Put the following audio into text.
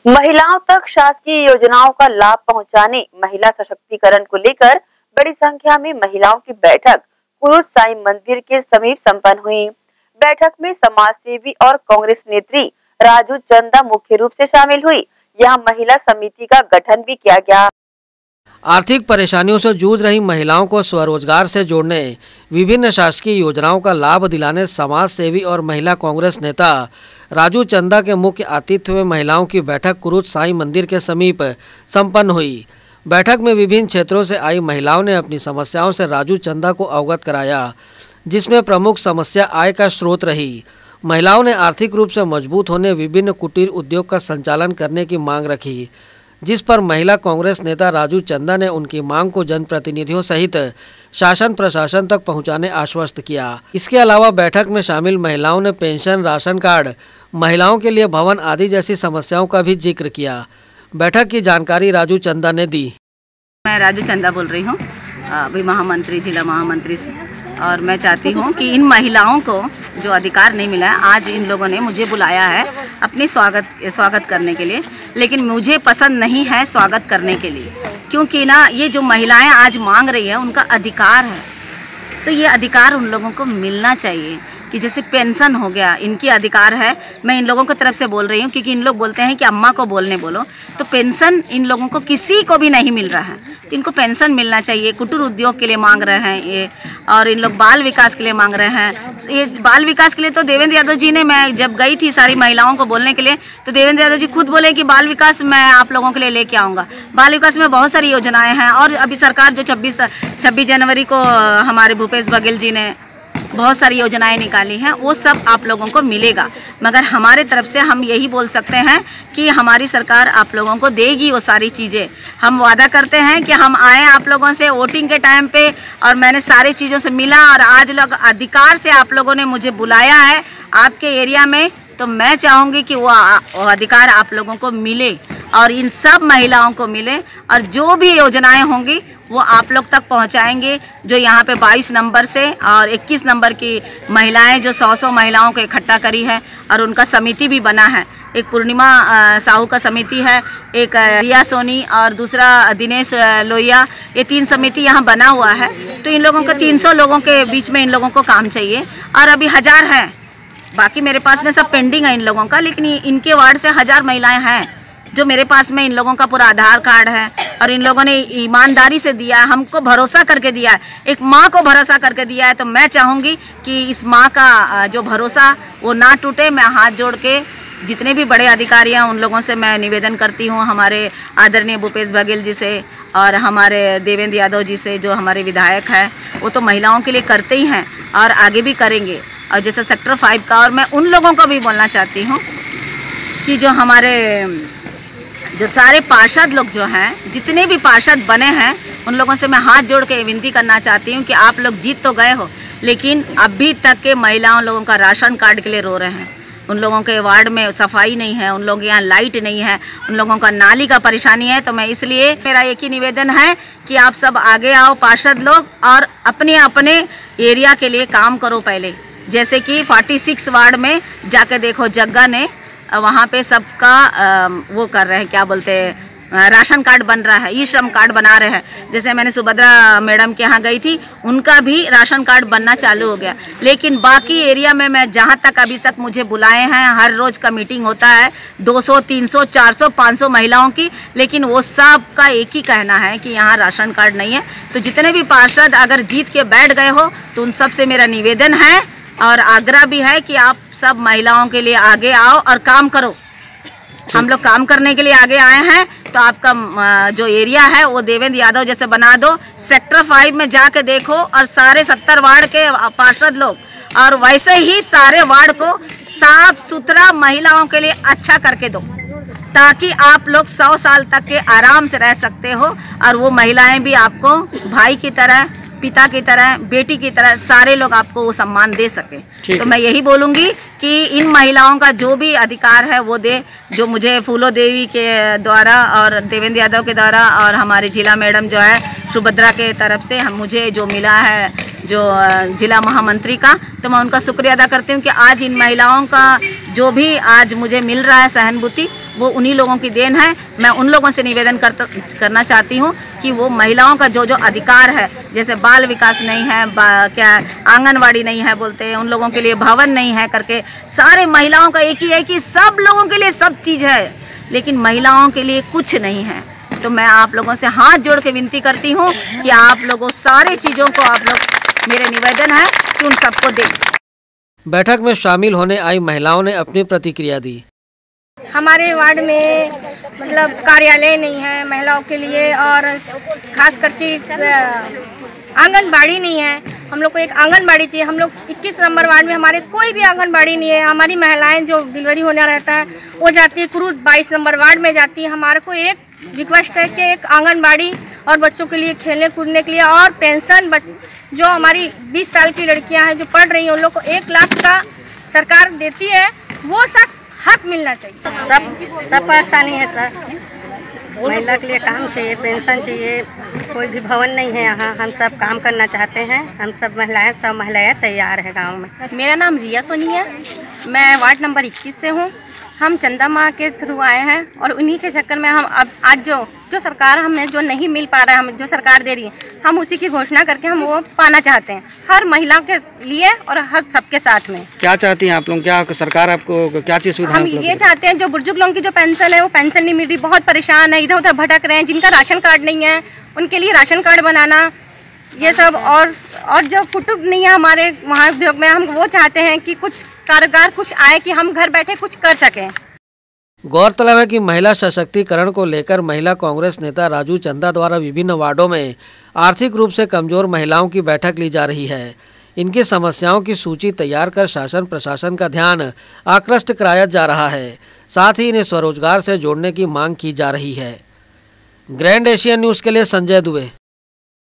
महिलाओं तक शासकीय योजनाओं का लाभ पहुंचाने, महिला सशक्तिकरण को लेकर बड़ी संख्या में महिलाओं की बैठक कुरुद साई मंदिर के समीप संपन्न हुई। बैठक में समाज सेवी और कांग्रेस नेत्री राजू चंदा मुख्य रूप से शामिल हुई। यहां महिला समिति का गठन भी किया गया। आर्थिक परेशानियों से जूझ रही महिलाओं को स्वरोजगार से जोड़ने, विभिन्न शासकीय योजनाओं का लाभ दिलाने समाज सेवी और महिला कांग्रेस नेता राजू चंदा के मुख्य आतिथ्य में महिलाओं की बैठक कुरुद साई मंदिर के समीप संपन्न हुई। बैठक में विभिन्न क्षेत्रों से आई महिलाओं ने अपनी समस्याओं से राजू चंदा को अवगत कराया, जिसमें प्रमुख समस्या आय का स्रोत रही। महिलाओं ने आर्थिक रूप से मजबूत होने, विभिन्न कुटीर उद्योग का संचालन करने की मांग रखी, जिस पर महिला कांग्रेस नेता राजू चंदा ने उनकी मांग को जनप्रतिनिधियों सहित शासन प्रशासन तक पहुंचाने आश्वस्त किया। इसके अलावा बैठक में शामिल महिलाओं ने पेंशन, राशन कार्ड, महिलाओं के लिए भवन आदि जैसी समस्याओं का भी जिक्र किया। बैठक की जानकारी राजू चंदा ने दी। मैं राजू चंदा बोल रही हूँ, अभी महामंत्री, जिला महामंत्री से, और मैं चाहती हूँ कि इन महिलाओं को जो अधिकार नहीं मिला है, आज इन लोगों ने मुझे बुलाया है अपनी स्वागत करने के लिए, लेकिन मुझे पसंद नहीं है स्वागत करने के लिए, क्योंकि ना ये जो महिलाएं आज मांग रही है उनका अधिकार है, तो ये अधिकार उन लोगों को मिलना चाहिए। कि जैसे पेंशन हो गया, इनकी अधिकार है। मैं इन लोगों की तरफ से बोल रही हूँ, क्योंकि इन लोग बोलते हैं कि अम्मा को बोलने बोलो, तो पेंशन इन लोगों को किसी को भी नहीं मिल रहा है, तो इनको पेंशन मिलना चाहिए। कुटीर उद्योग के लिए मांग रहे हैं ये, और इन लोग बाल विकास के लिए मांग रहे हैं। ये बाल विकास के लिए तो देवेंद्र यादव जी ने, मैं जब गई थी सारी महिलाओं को बोलने के लिए, तो देवेंद्र यादव जी खुद बोले कि बाल विकास मैं आप लोगों के लिए लेके आऊँगा। बाल विकास में बहुत सारी योजनाएँ हैं, और अभी सरकार जो 26 जनवरी को हमारे भूपेश बघेल जी ने बहुत सारी योजनाएं निकाली हैं, वो सब आप लोगों को मिलेगा। मगर हमारे तरफ से हम यही बोल सकते हैं कि हमारी सरकार आप लोगों को देगी वो सारी चीज़ें। हम वादा करते हैं कि हम आए आप लोगों से वोटिंग के टाइम पे, और मैंने सारी चीज़ों से मिला, और आज लोग अधिकार से आप लोगों ने मुझे बुलाया है आपके एरिया में, तो मैं चाहूँगी कि वो अधिकार आप लोगों को मिले और इन सब महिलाओं को मिले, और जो भी योजनाएं होंगी वो आप लोग तक पहुंचाएंगे। जो यहाँ पे 22 नंबर से और 21 नंबर की महिलाएं जो 100 महिलाओं को इकट्ठा करी है, और उनका समिति भी बना है। एक पूर्णिमा साहू का समिति है, एक रिया सोनी और दूसरा दिनेश लोहिया, ये 3 समिति यहाँ बना हुआ है। तो इन लोगों को 300 लोगों के बीच में इन लोगों को काम चाहिए, और अभी 1000 हैं, बाकी मेरे पास में सब पेंडिंग है इन लोगों का, लेकिन इनके वार्ड से 1000 महिलाएं हैं जो मेरे पास में। इन लोगों का पूरा आधार कार्ड है, और इन लोगों ने ईमानदारी से दिया है, हमको भरोसा करके दिया है, एक माँ को भरोसा करके दिया है। तो मैं चाहूँगी कि इस माँ का जो भरोसा वो ना टूटे। मैं हाथ जोड़ के जितने भी बड़े अधिकारी हैं उन लोगों से मैं निवेदन करती हूँ, हमारे आदरणीय भूपेश बघेल जी से और हमारे देवेंद्र यादव जी से, जो हमारे विधायक हैं, वो तो महिलाओं के लिए करते ही हैं और आगे भी करेंगे। और जैसे सेक्टर 5 का, और मैं उन लोगों को भी बोलना चाहती हूँ कि जो हमारे जो सारे पार्षद लोग जो हैं, जितने भी पार्षद बने हैं, उन लोगों से मैं हाथ जोड़ के विनती करना चाहती हूँ कि आप लोग जीत तो गए हो, लेकिन अभी तक के महिलाओं लोगों का राशन कार्ड के लिए रो रहे हैं। उन लोगों के वार्ड में सफाई नहीं है, उन लोगों के यहाँ लाइट नहीं है, उन लोगों का नाली का परेशानी है। तो मैं इसलिए, मेरा एक ही निवेदन है कि आप सब आगे आओ पार्षद लोग, और अपने अपने एरिया के लिए काम करो पहले। जैसे कि 46 वार्ड में जाके देखो, जग्गा ने वहाँ पे सबका वो कर रहे हैं, क्या बोलते हैं, राशन कार्ड बन रहा है, ई श्रम कार्ड बना रहे हैं। जैसे मैंने सुभद्रा मैडम के यहाँ गई थी, उनका भी राशन कार्ड बनना चालू हो गया। लेकिन बाकी एरिया में मैं जहाँ तक अभी तक मुझे बुलाए हैं, हर रोज़ का मीटिंग होता है, 200, 300, 400, 500 महिलाओं की, लेकिन वो सब का एक ही कहना है कि यहाँ राशन कार्ड नहीं है। तो जितने भी पार्षद अगर जीत के बैठ गए हो, तो उन सब से मेरा निवेदन है और आग्रह भी है कि आप सब महिलाओं के लिए आगे आओ और काम करो। हम लोग काम करने के लिए आगे आए हैं, तो आपका जो एरिया है वो देवेंद्र यादव जैसे बना दो। सेक्टर 5 में जाके देखो, और सारे 70 वार्ड के पार्षद लोग, और वैसे ही सारे वार्ड को साफ सुथरा महिलाओं के लिए अच्छा करके दो, ताकि आप लोग 100 साल तक के आराम से रह सकते हो, और वो महिलाएं भी आपको भाई की तरह, पिता की तरह, बेटी की तरह, सारे लोग आपको वो सम्मान दे सके। तो मैं यही बोलूँगी कि इन महिलाओं का जो भी अधिकार है वो दे, जो मुझे फूलो देवी के द्वारा और देवेंद्र यादव के द्वारा और हमारी जिला मैडम जो है सुभद्रा के तरफ से मुझे जो मिला है, जो जिला महामंत्री का, तो मैं उनका शुक्रिया अदा करती हूँ कि आज इन महिलाओं का जो भी आज मुझे मिल रहा है सहानुभूति, वो उन्हीं लोगों की देन है। मैं उन लोगों से निवेदन करना चाहती हूँ कि वो महिलाओं का जो जो अधिकार है, जैसे बाल विकास नहीं है, क्या आंगनवाड़ी नहीं है बोलते हैं, उन लोगों के लिए भवन नहीं है करके, सारे महिलाओं का एक ही है कि सब लोगों के लिए सब चीज़ है, लेकिन महिलाओं के लिए कुछ नहीं है। तो मैं आप लोगों से हाथ जोड़ के विनती करती हूँ कि आप लोगों सारी चीज़ों को आप लोग, मेरे निवेदन है कि उन सबको दें। बैठक में शामिल होने आई महिलाओं ने अपनी प्रतिक्रिया दी। हमारे वार्ड में मतलब कार्यालय नहीं है महिलाओं के लिए, और खास करके आंगनबाड़ी नहीं है। हम लोग को एक आंगनबाड़ी चाहिए। हम लोग 21 नंबर वार्ड में हमारे कोई भी आंगनबाड़ी नहीं है। हमारी महिलाएं जो डिलीवरी होना रहता है वो जाती है कुरूद 22 नंबर वार्ड में जाती है। हमारे को एक रिक्वेस्ट है कि एक आंगनबाड़ी और बच्चों के लिए खेलने कूदने के लिए, और पेंशन जो हमारी 20 साल की लड़कियां हैं जो पढ़ रही हैं उन लोग को 1 लाख का सरकार देती है, वो सब हक मिलना चाहिए। सब परेशानी है सर, महिला के लिए काम चाहिए, पेंशन चाहिए, कोई भी भवन नहीं है यहाँ। हम सब काम करना चाहते हैं, हम सब महिलाएं तैयार है गांव में। मेरा नाम रिया सोनी है, मैं वार्ड नंबर 21 से हूँ। हम चंदा माँ के थ्रू आए हैं और उन्हीं के चक्कर में हम अब आज जो सरकार हमें जो नहीं मिल पा रहा है, हमें जो सरकार दे रही है, हम उसी की घोषणा करके हम वो पाना चाहते हैं, हर महिला के लिए और हर सबके साथ में। क्या चाहती हैं आप लोग? क्या सरकार आपको क्या चीज़ सुविधा? हम ये चाहते हैं जो बुजुर्ग लोगों की जो पेंशन है वो पेंशन नहीं मिल रही, बहुत परेशान है, इधर उधर भटक रहे हैं, जिनका राशन कार्ड नहीं है उनके लिए राशन कार्ड बनाना, ये सब। और जो फुटुक नहीं है हमारे वहाँ उद्योग में, हम वो चाहते हैं कि कुछ कारोबार कुछ आए कि हम घर बैठे कुछ कर सकें। गौरतलब है कि महिला सशक्तिकरण को लेकर महिला कांग्रेस नेता राजू चंदा द्वारा विभिन्न वार्डों में आर्थिक रूप से कमजोर महिलाओं की बैठक ली जा रही है। इनकी समस्याओं की सूची तैयार कर शासन प्रशासन का ध्यान आकृष्ट कराया जा रहा है। साथ ही इन्हें स्वरोजगार से जोड़ने की मांग की जा रही है। ग्रैंड एशियन न्यूज़ के लिए संजय दुबे।